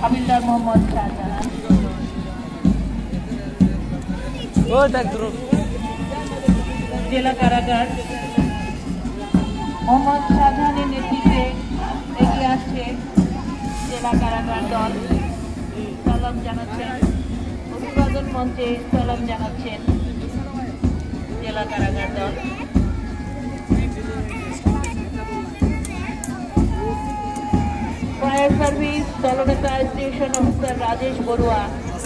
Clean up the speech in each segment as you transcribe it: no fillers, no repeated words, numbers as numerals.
হাবিলদার মোহাম্মদ শাহজাহান। জেলা কারাগার মোহাম্মদ শাহজাহানের নেতৃত্বে এগিয়ে আসছে জেলা কারাগার দল। সালাম জানাচ্ছেন, অভিবাদন মঞ্চে সালাম জানাচ্ছেন জেলা কারাগার দল। ফায়ার সার্ভিস দলনেতা স্টেশন অফিসার রাজেশ বড়ুয়া,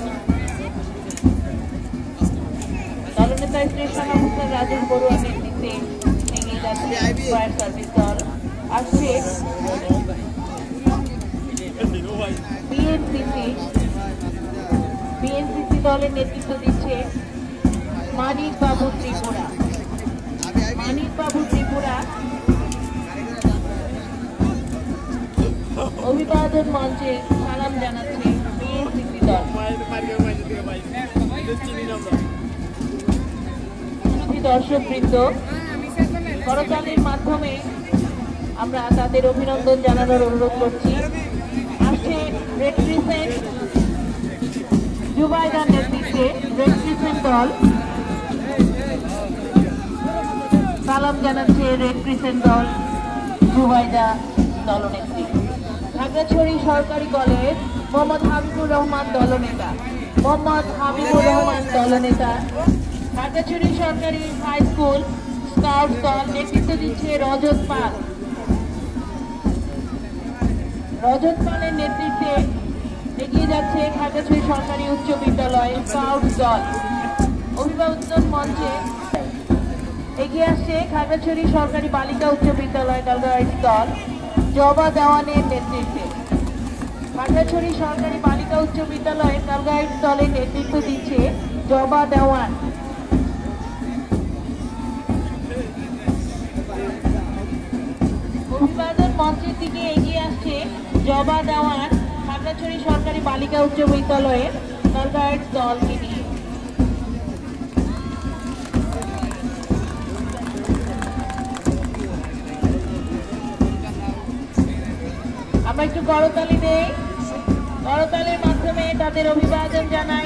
দলনেতা স্টেশন অফিসার রাজেশ বড়ুয়ার নেতৃত্বে এগিয়ে যাচ্ছে ফায়ার সার্ভিস দল। আসছে বিএনসিসি দলের নেতৃত্ব দিচ্ছে মানিক বাবু ত্রিপুরা। অভিবাদন মঞ্চে সালাম জানাচ্ছে বিএনসিসি দল। দর্শকবৃন্দ, করতালির মাধ্যমে আমরা তাদের অভিনন্দন জানানোর অনুরোধ করছি। আসছে রেড ক্রিসেন্ট জুবাইদার নেতৃত্বে রেড ক্রিসেন্ট দল। সালাম জানাচ্ছে রেড ক্রিসেন্ট দল জুবাইদা দলনেত্রী। খাগড়াছড়ি সরকারি কলেজ মোহাম্মদ হাবিবুর রহমান দলনেতা। খাগড়াছড়ি সরকারি হাই স্কুল স্কাউট দল নেতৃত্ব দিচ্ছে রজত পালের নেতৃত্বে এগিয়ে যাচ্ছে খাগড়াছড়ি সরকারি উচ্চ বিদ্যালয় স্কাউট দল। অভিবাদন মঞ্চে এগিয়ে আসছে খাগড়াছড়ি সরকারি বালিকা উচ্চ বিদ্যালয় গার্লস দল জবা দেওয়ানের নেতৃত্বে। খাগড়াছড়ি সরকারি বালিকা উচ্চ বিদ্যালয় গার্লস দলের নেতৃত্ব দিচ্ছে জবা দেওয়ান। অভিবাদন মঞ্চের দিকে এগিয়ে আসছে জবা দেওয়ান খাগড়াছড়ি সরকারি বালিকা উচ্চ বিদ্যালয়ের গার্লস দলকে নিয়ে। আমরা একটু করতালি দেই, করতালির মাধ্যমে তাদের অভিবাদন জানাই।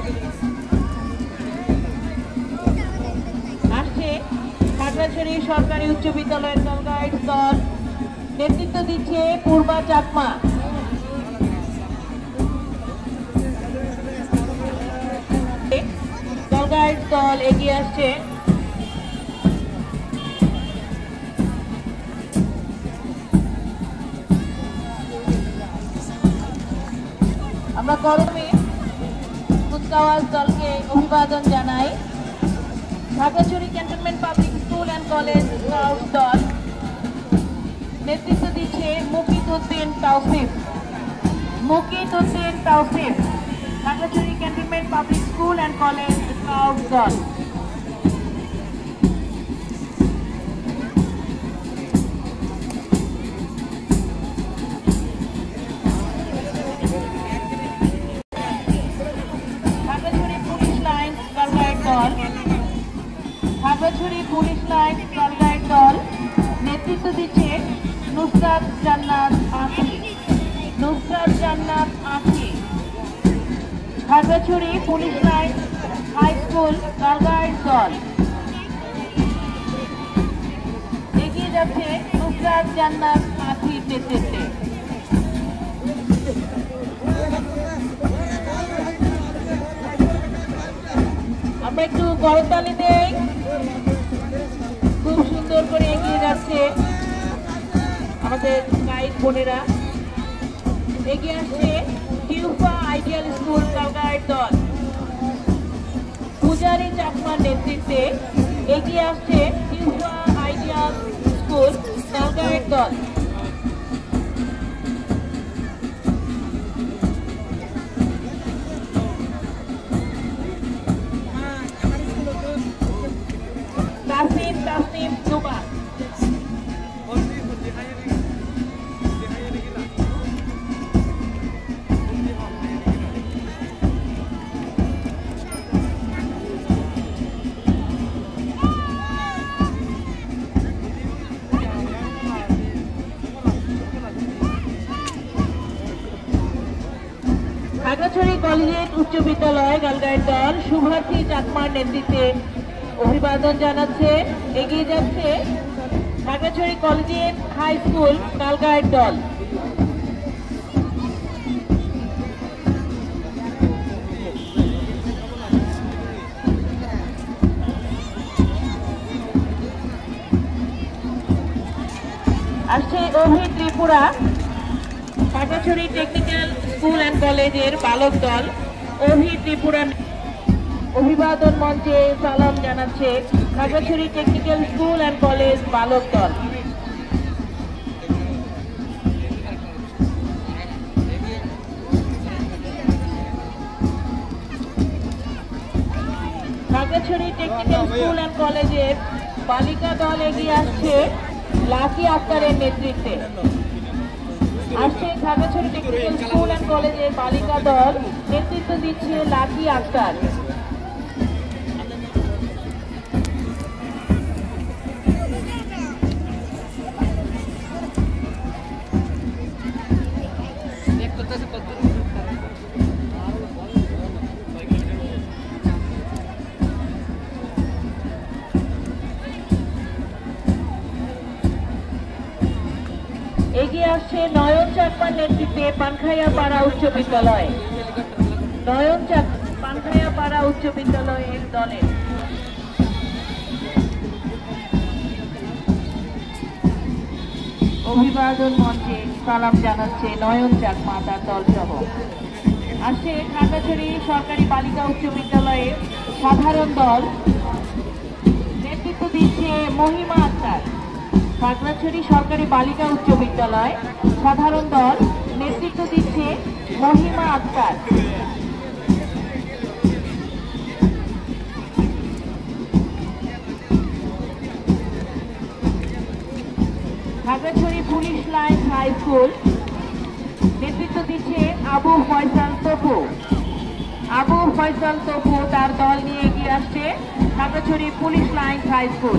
আসছে খাগড়াছড়ি সরকারি উচ্চ বিদ্যালয়ের গার্লস দল, নেতৃত্ব দিচ্ছে পূর্বা চাকমা। গার্লস দল এগিয়ে আসছে। আমরা করমে কুচকাওয়াজ দলকে অভিবাদন জানাই। Khagrachhari cantonment public school and college scout দল নেতৃত্ব দিচ্ছে Mukit Uddin Taosif. Khagrachhari cantonment public school and college scout দল। খাগড়াছড়ি পুলিশ লাইন গার্লস দল নেতৃত্ব দিচ্ছে Nusrat Jannat Akhi. Khagrachhari police line high school girls দল এগিয়ে যাচ্ছে নুসরাত জান্নাত আখির নেতৃত্বে। আমরা একটু করতালি দেই। খুব সুন্দর করে এগিয়ে যাচ্ছে আমাদের গাইড বোনেরা। এগিয়ে আসছে টিউফা আইডিয়াল স্কুল গার্লস দল, পূজারী চাকমার নেতৃত্বে এগিয়ে আসছে টিউফা আইডিয়াল স্কুল গার্লস দল। তাসনিম জুবা। খাগড়াছড়ি কলেজিয়েট উচ্চ বিদ্যালয় গালগাঁয়ের দল শুভার্থী চাকমার নেতৃত্বে অভিবাদন জানাচ্ছে। এগিয়ে যাচ্ছে খাগড়াছড়ি কলেজিয়েট হাই স্কুল গালগাঁয়ের দল। আসছে Abhi Tripura Khagrachhari technical school and কলেজের বালক দল। অভি ত্রিপুরা অভিবাদন মঞ্চে সালাম জানাচ্ছে Khagrachhari technical school and college বালক দল। খাগড়াছড়ি টেকনিক্যাল স্কুল অ্যান্ড কলেজের বালিকা দল এগিয়ে আসছে লাকি আক্তারের নেতৃত্বে। আসছে খাগড়াছড়ি টেকনিক্যাল স্কুল অ্যান্ড কলেজের বালিকা দল, নেতৃত্ব দিচ্ছে লাকি আক্তার। এগিয়ে আসছে নয়ন চাকমার নেতৃত্বে পানখাইয়াপাড়া উচ্চ বিদ্যালয়। নয়ন পানখাইয়াপাড়া উচ্চ বিদ্যালয়ের দলের অভিবাদন মঞ্চে সালাম জানাচ্ছে নয়ন চাকমা তার দল সহ। আসছে খাগড়াছড়ি সরকারি বালিকা উচ্চ বিদ্যালয়ের সাধারণ দল, নেতৃত্ব দিচ্ছে মহিমা আক্তার। খাগড়াছড়ি সরকারি বালিকা উচ্চ বিদ্যালয় সাধারণ দল, নেতৃত্ব দিচ্ছে Mahima Akter. Khagrachhari police line high school, নেতৃত্ব দিচ্ছে আবু ফয়সাল তপু। আবু ফয়সাল তপু তার দল নিয়ে এগিয়ে আসছে Khagrachhari police line high school.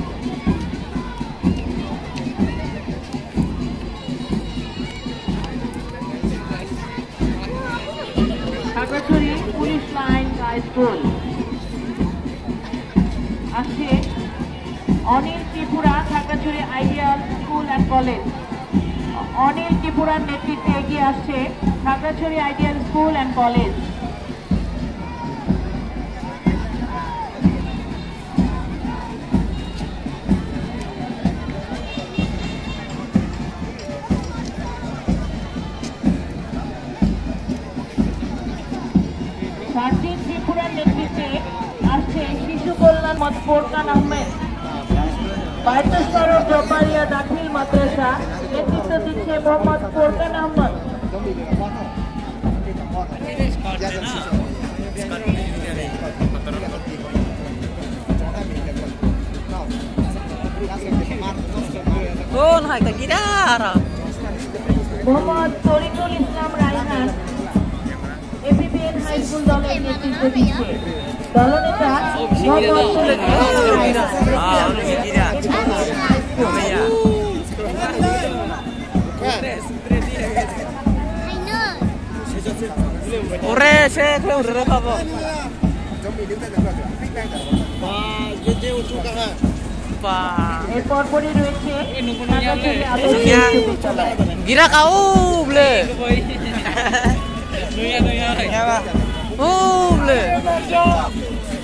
Khagrachhari police line high school. আসছে Anil Tripura Khagrachhari ideal school and college. Anil ত্রিপুরার নেতৃত্বে এগিয়ে আসছে Khagrachhari ideal school and college. Sarjin ত্রিপুরার নেতৃত্বে আসছে শিশু কল্যাণ ফোরকান আহমেদ। বাইতুসরফ জব্বারিয়া দাখিল মাদ্রাসা, নেতৃত্ব দিচ্ছে Mohammad Forkan Ahmed. Mohammad Tarikul Islam Raihan APBN high school দলের নেতৃত্ব দিচ্ছে। দলনেতা মোহাম্মদ পরপরই রয়েছে Gira kau boleh. Oh boleh.